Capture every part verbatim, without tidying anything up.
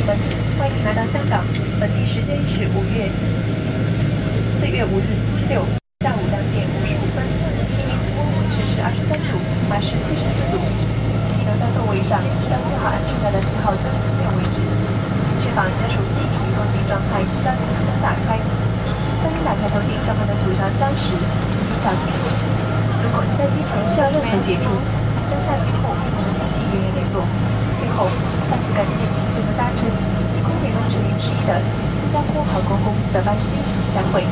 十分，欢迎来到香港。本地时间是五月四月五日星期六下午两点五十五分，今日温度为摄氏二十三度，华氏七十四度。请留在座位上，直到做好安全带的信号灯出现为止。请确保你的手机处于封闭状态，直到电子灯打开。当你打开头顶上方的图条箱时，请小心。如果你在机场需要任何协助，将下机后与我们联系人员联络。最后，再次感谢您选择搭乘以空铁路指令之一的新加坡航空公司的班机，再会。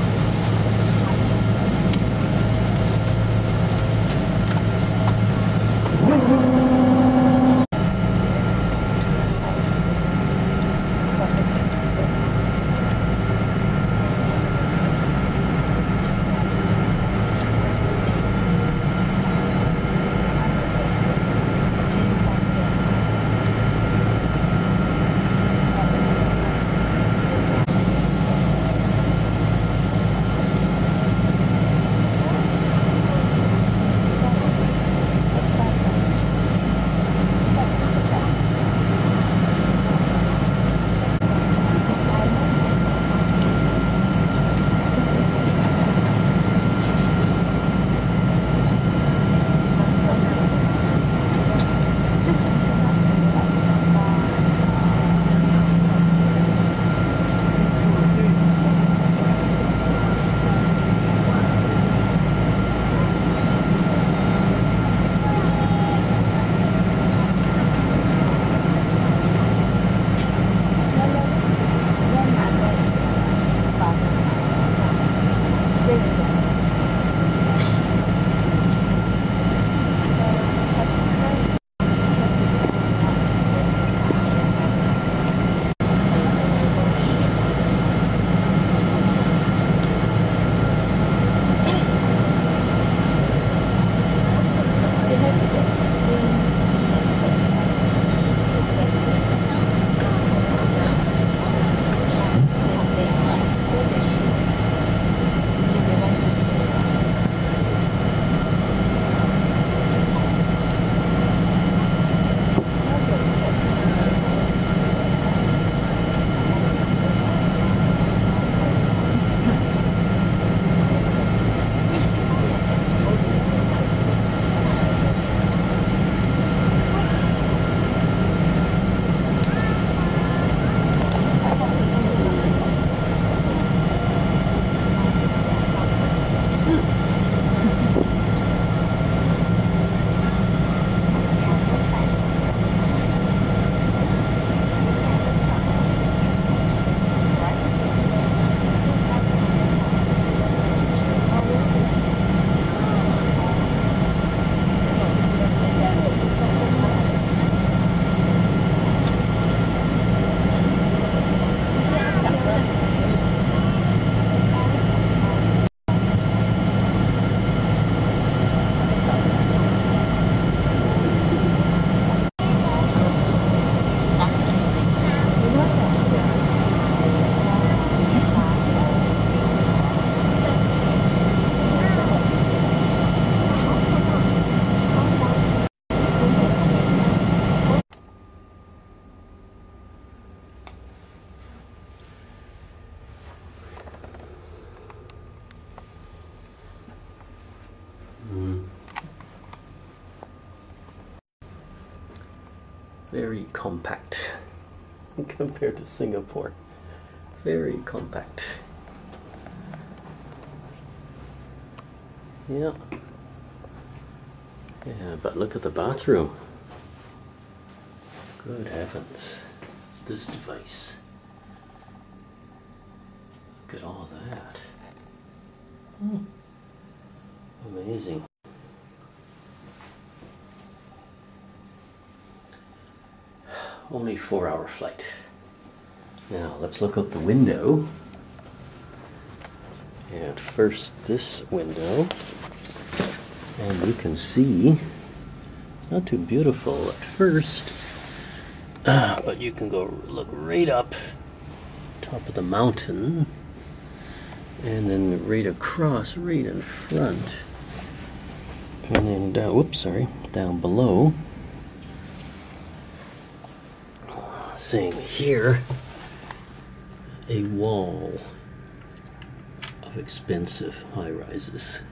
Very compact compared to Singapore. Very compact. Yeah. Yeah, but look at the bathroom. Good heavens. It's this device. Look at all that. Hmm. Amazing. Only four hour flight. Now let's look out the window. And first this window. And you can see it's not too beautiful at first, uh, but you can go look right up top of the mountain and then right across, right in front, and then down, whoops, sorry, down below. seeing here a wall of expensive high-rises.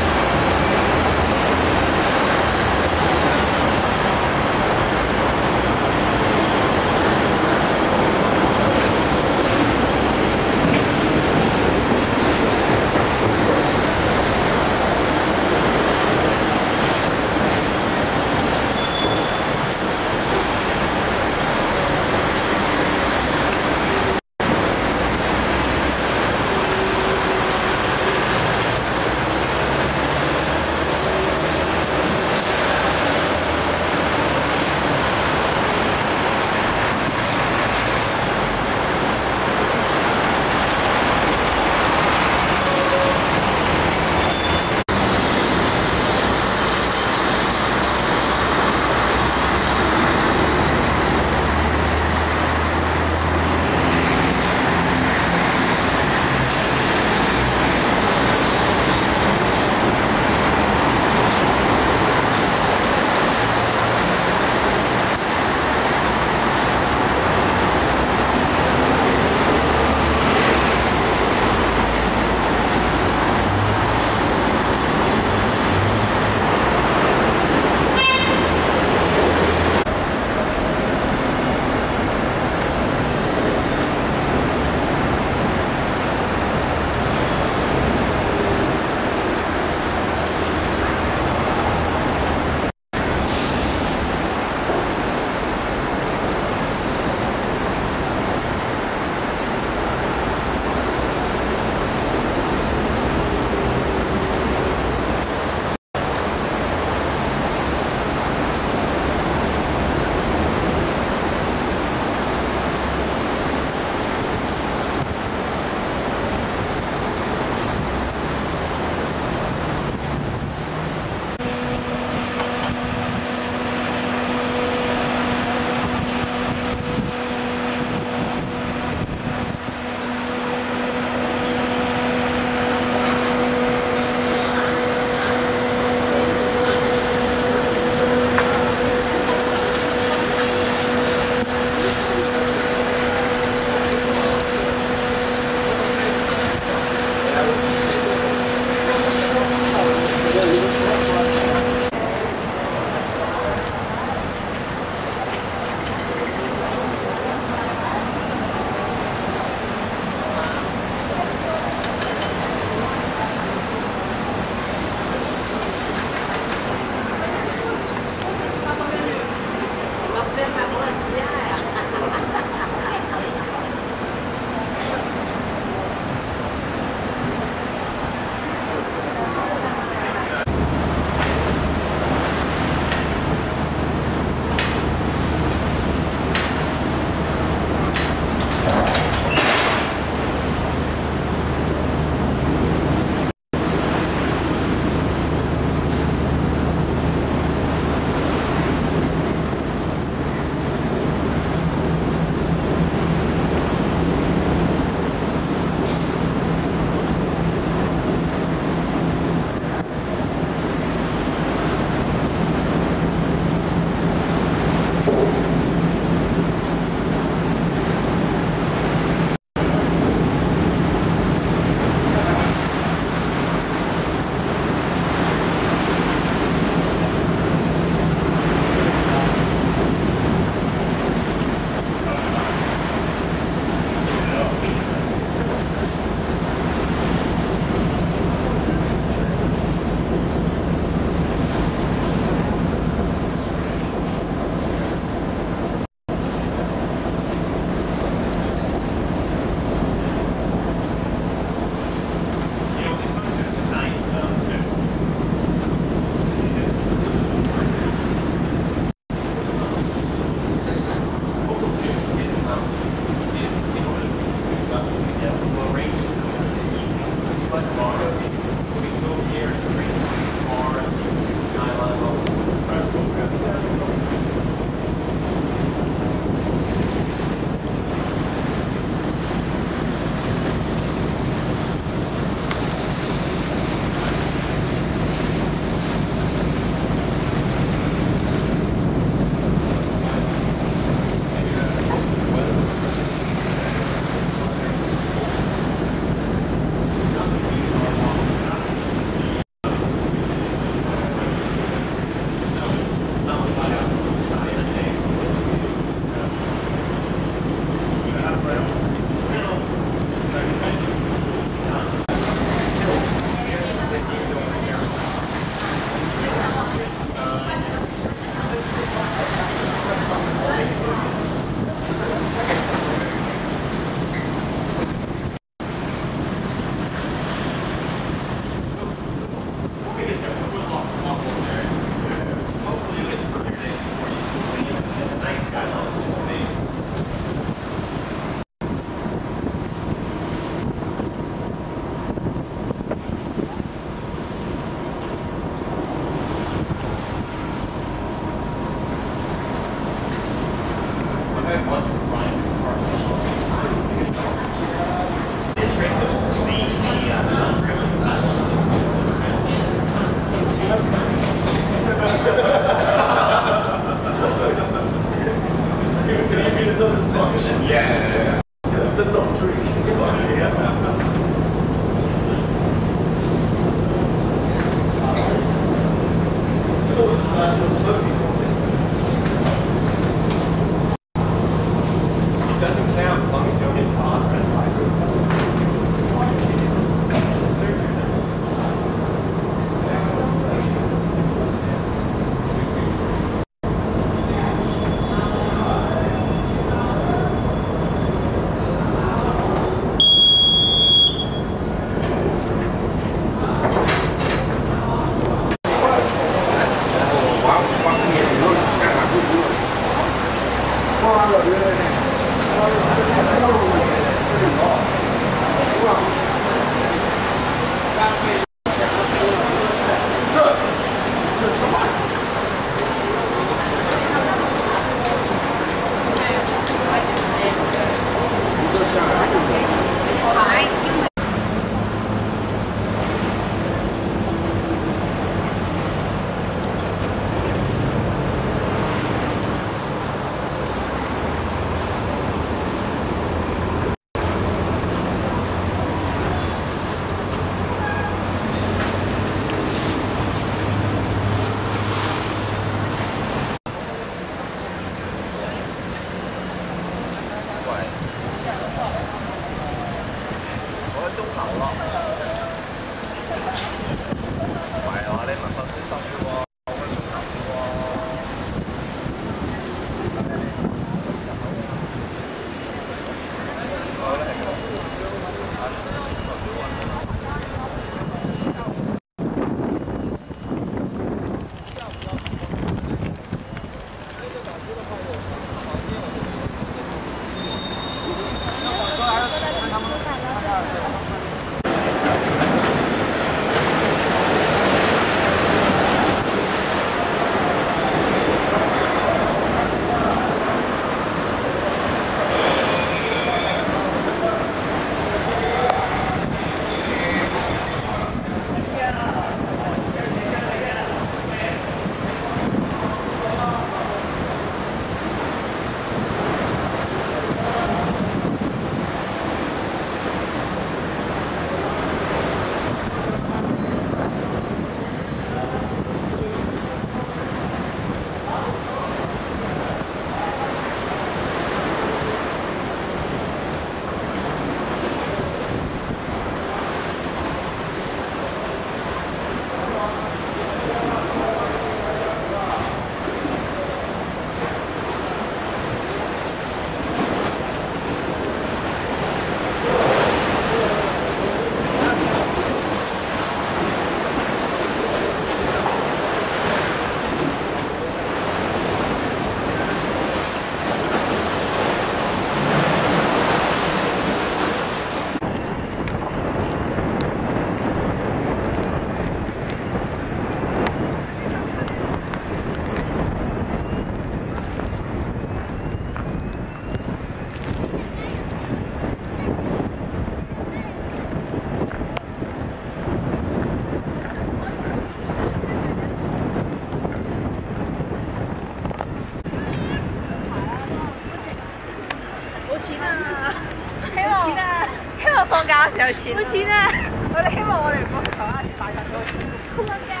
放假嘅時候錢冇錢啊！ 我哋希望我哋唔好台灣大人都好撲街。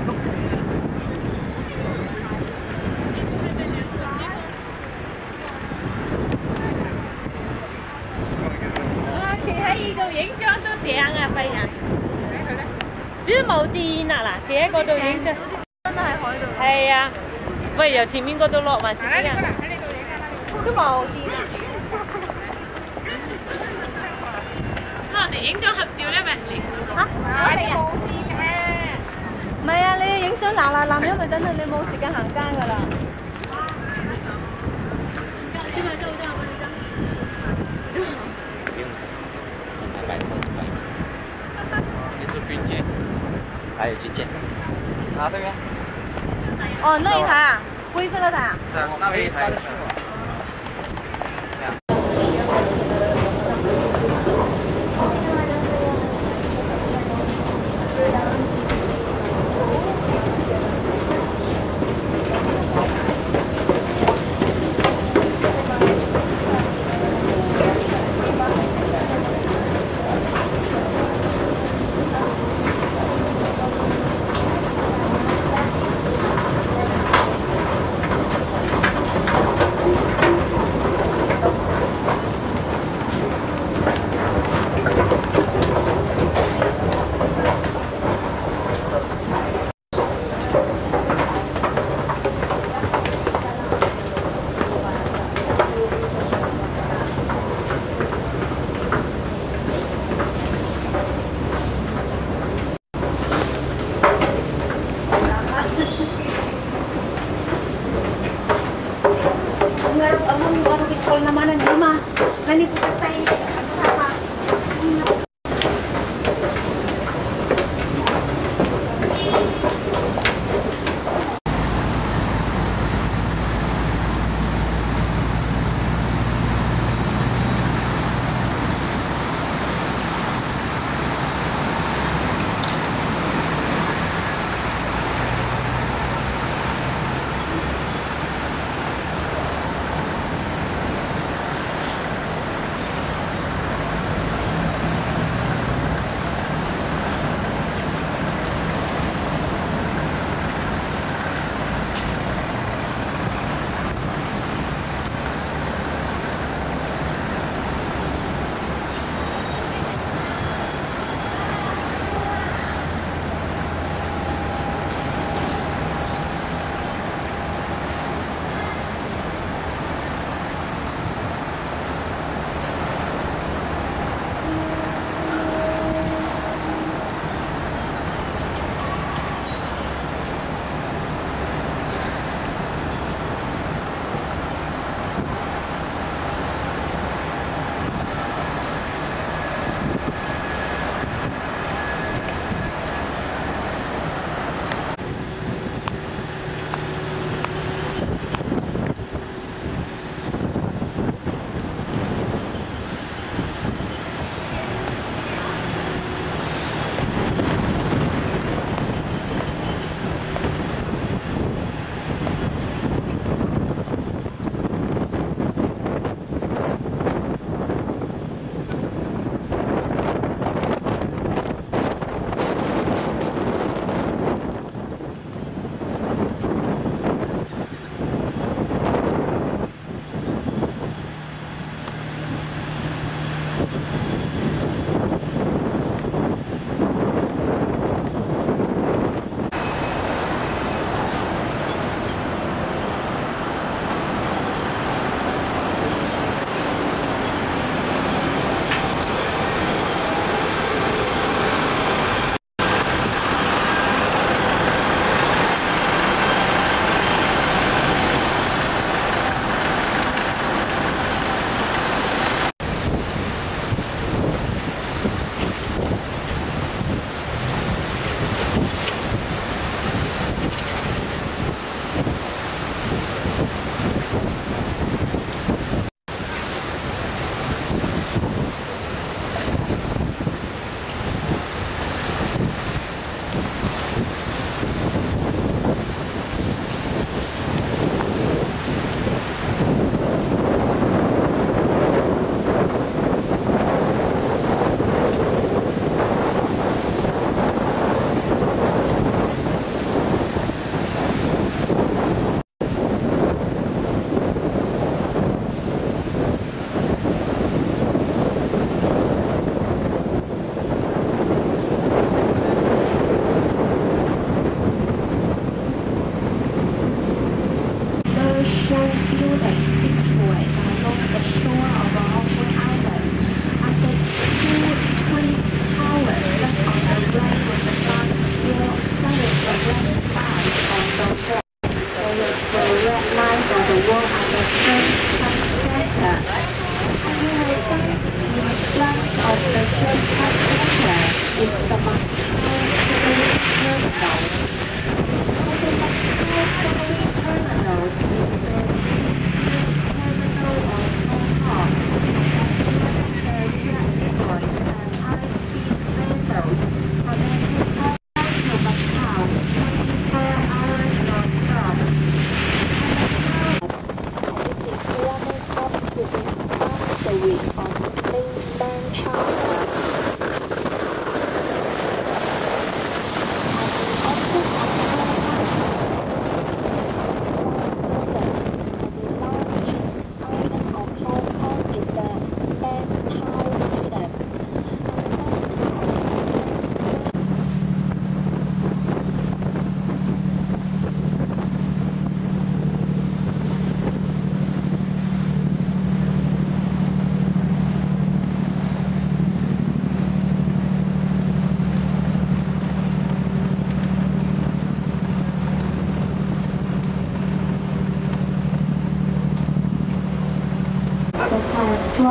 哇！企喺呢度影張都正啊，廢人。啲冇電啊嗱，企喺嗰度影張。 真係海度。 係啊，喂，由前面嗰度落還是點啊？ 喺呢度影下啦。 都冇電啊！我哋影張合照咧，咪連嚇？ 我哋冇電嘅。 唔係啊，你影相嗱嗱臨，因為等陣你冇時間行街㗎啦。去拍照這樣拍照。 不用，等它白色是白色。这是军舰，还有军舰。啊，对面。 哦，那一台啊，灰色的台啊。 是，那边一台。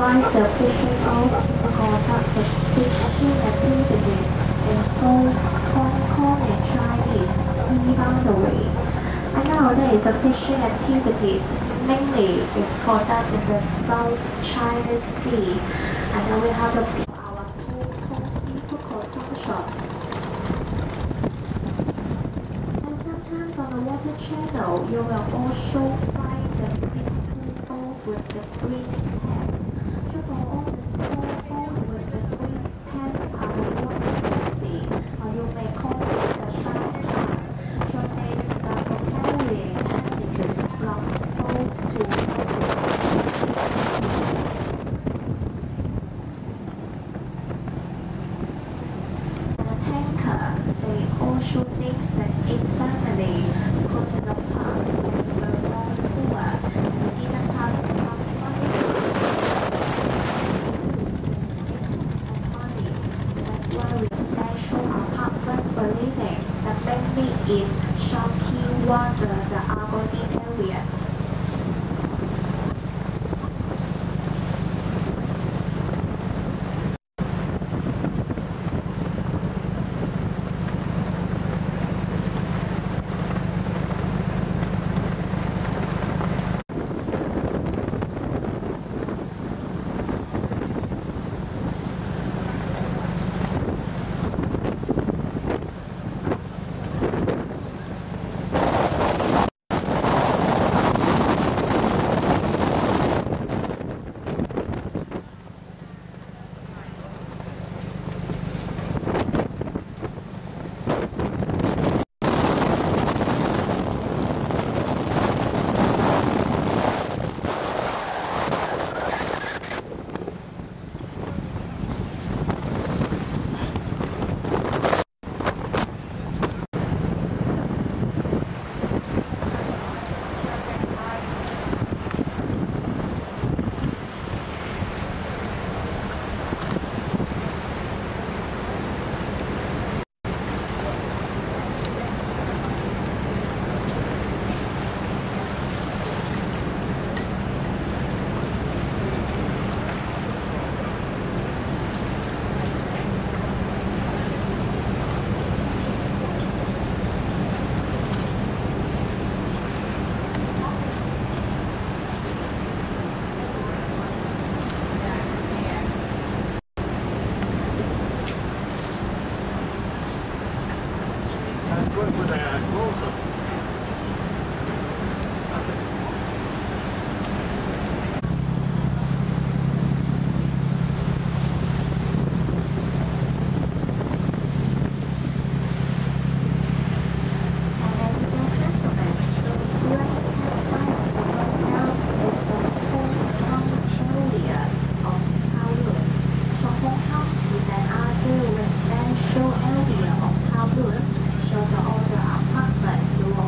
five, the fishing also conducts the fishing activities in both Hong Kong and Chinese sea boundary. And nowadays, the fishing activities mainly is conducted in the South China Sea. And then we have the our total seafood consumption. And sometimes on the water channel, you will also find the big pool boats with the green pens. So for all the small boats with the green pens are the water taxi, or you may call it the shark car. So means that for carrying passengers from boat to boat. They also names the eight family because in the past they were very poor. They didn't have enough money. money. That's why we special apartments for living, mainly in Sharkey Water, the Aberdeen area. So all the apartments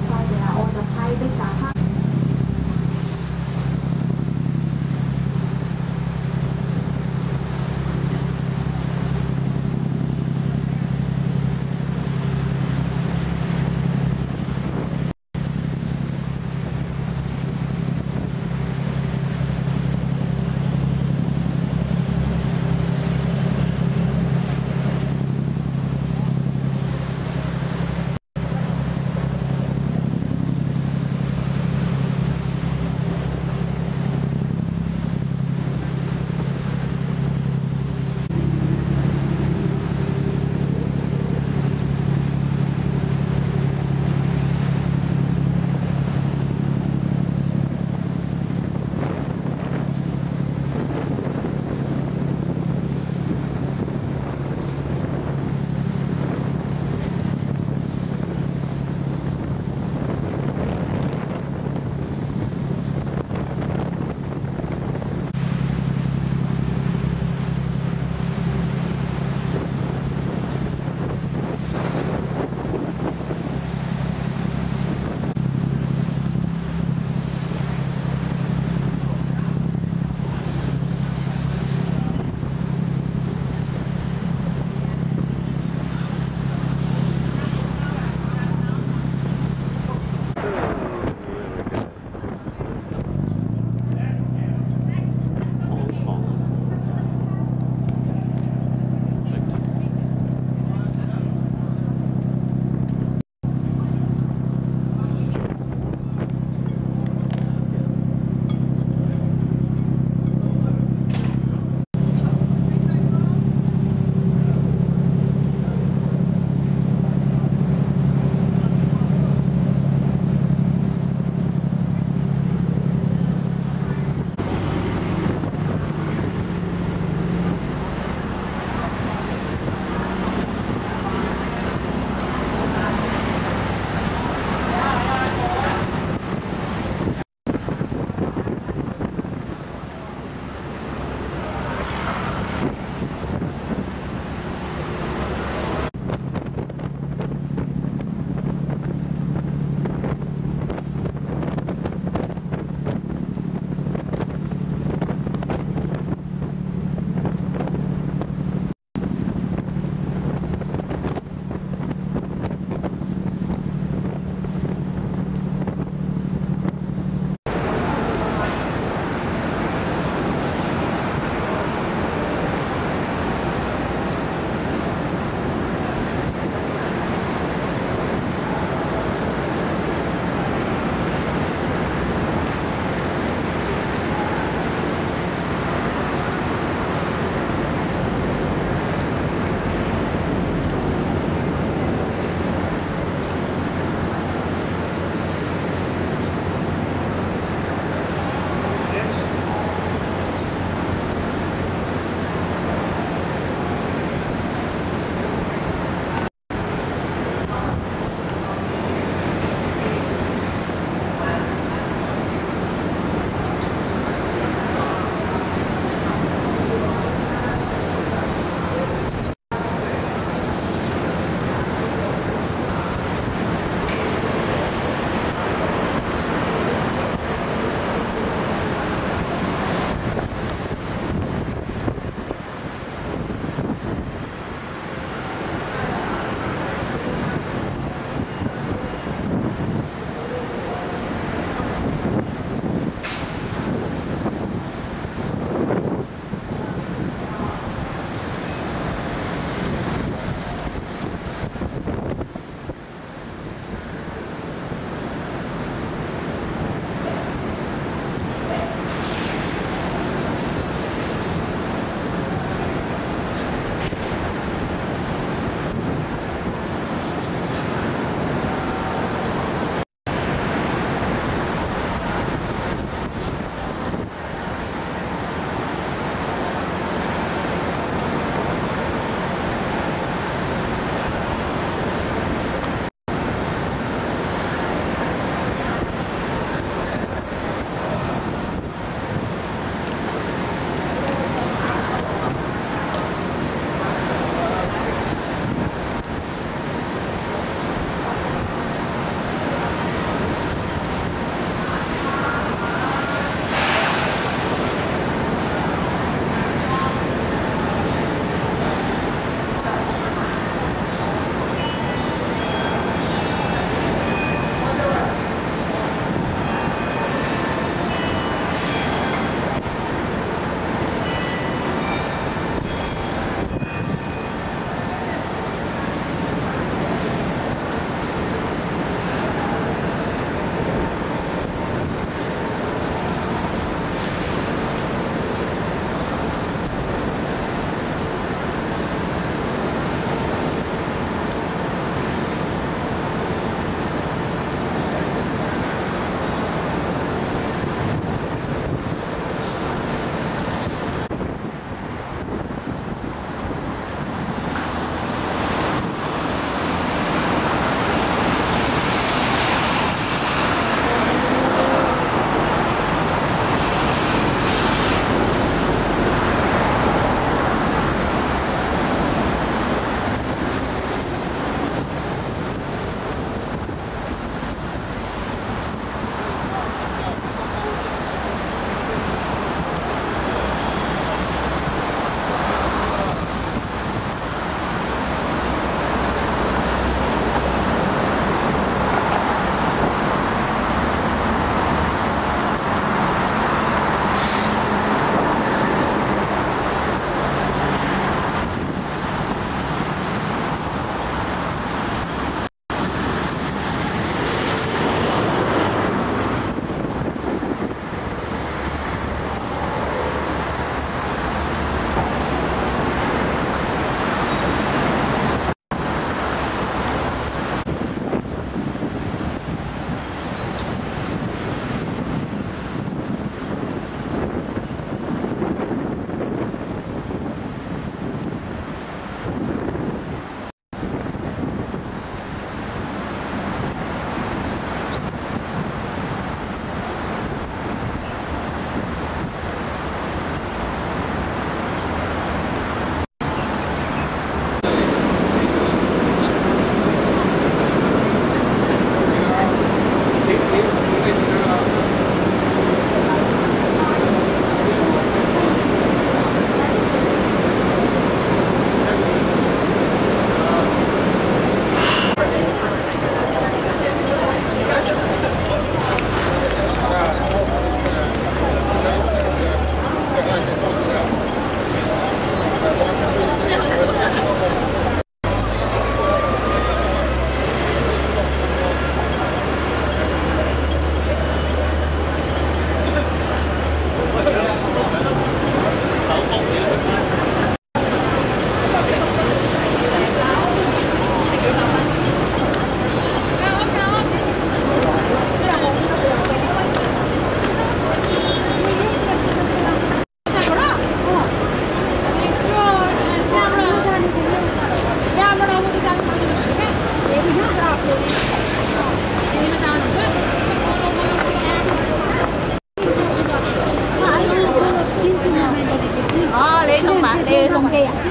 哦，你送埋，你要送機啊？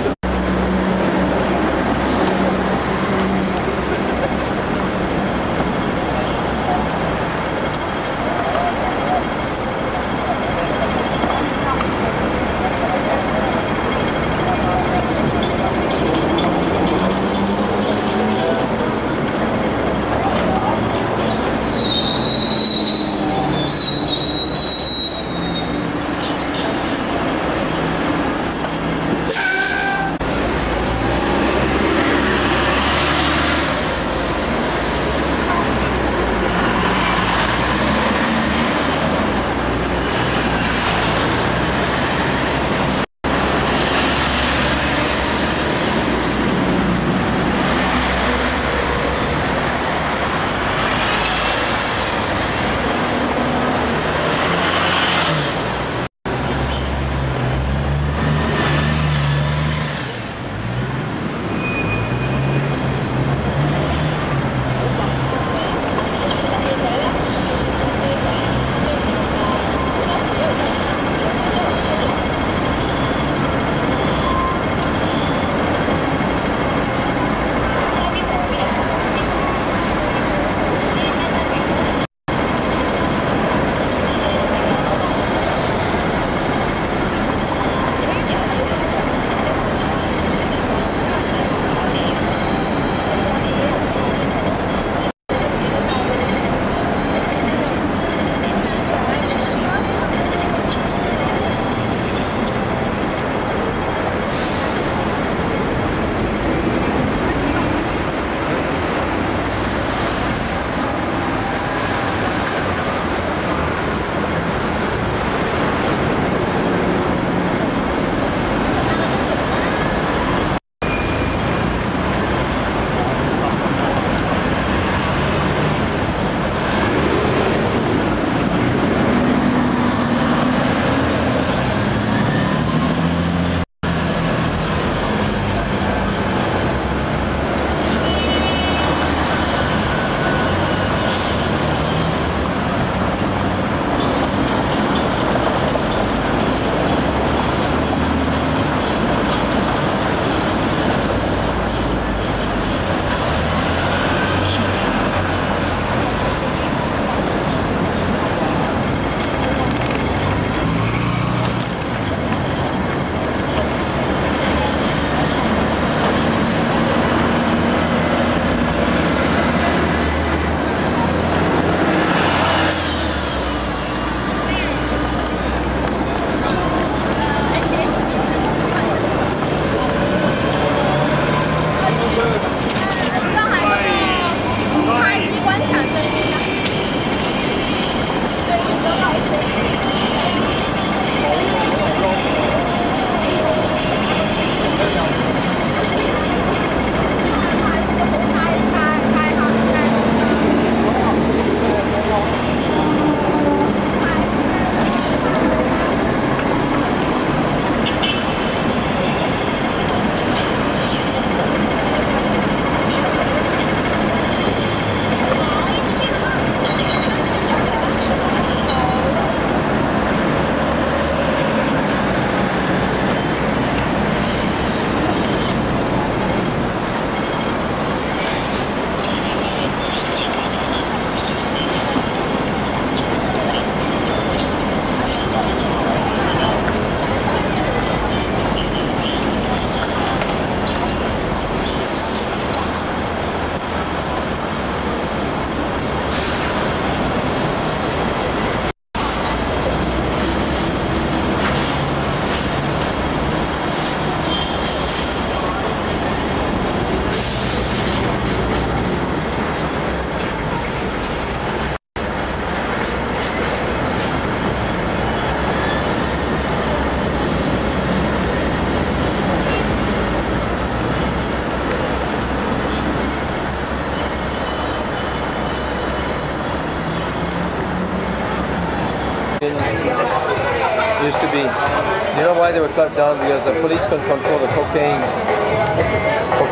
Used to be. You know why they were shut down? Because the police couldn't control the cocaine.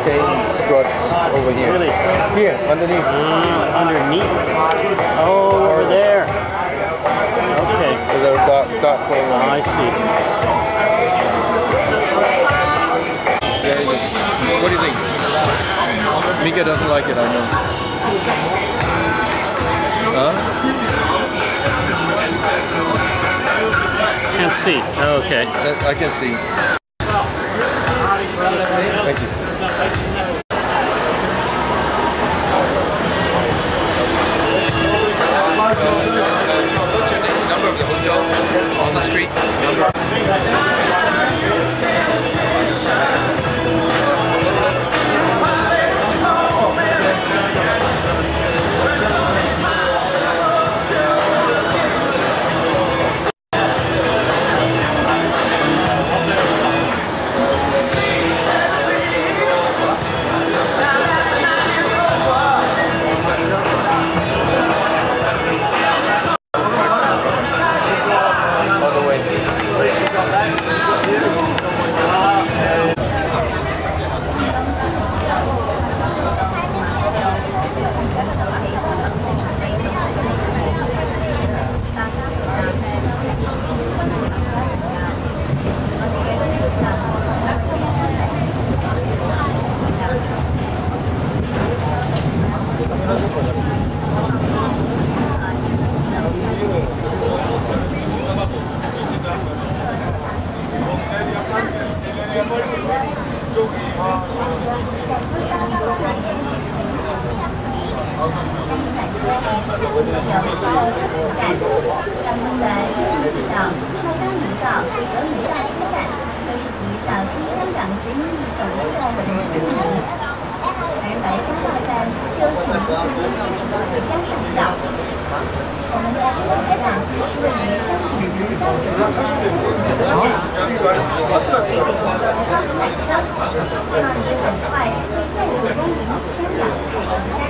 cane trucks over here. Really? Here, underneath. Uh, underneath. Oh, over there. Okay. There's a dark, dark color. Oh, I see. Yeah, what do you think? Mika doesn't like it, I know. Huh? Can't see. Okay. That, I can see. Thank you. What's your name? Number of the hotel on the street? Number. 山顶缆车有四个中途站，当中的金鱼岛、麦当奴岛和雷大车站都是以早期香港殖民地总督的名字命名，而白江大站就取名自东京北江上校。我们的终点站是位于山顶凌霄竹的山顶总站。谢谢乘坐山顶缆车，希望你很快会再度光临香港太平山。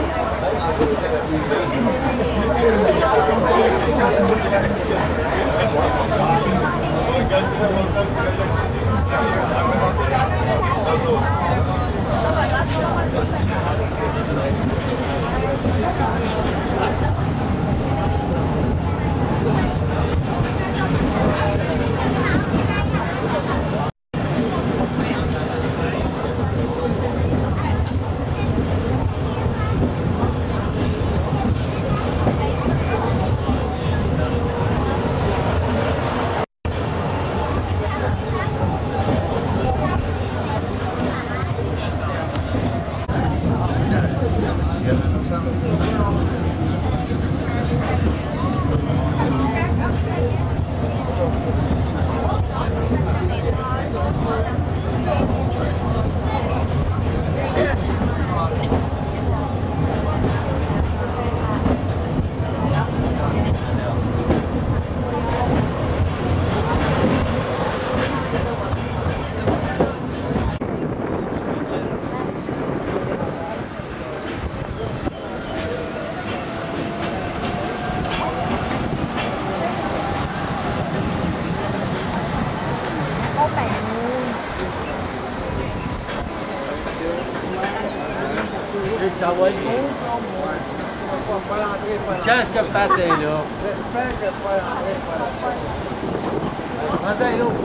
C'è scappate io. Ma sai non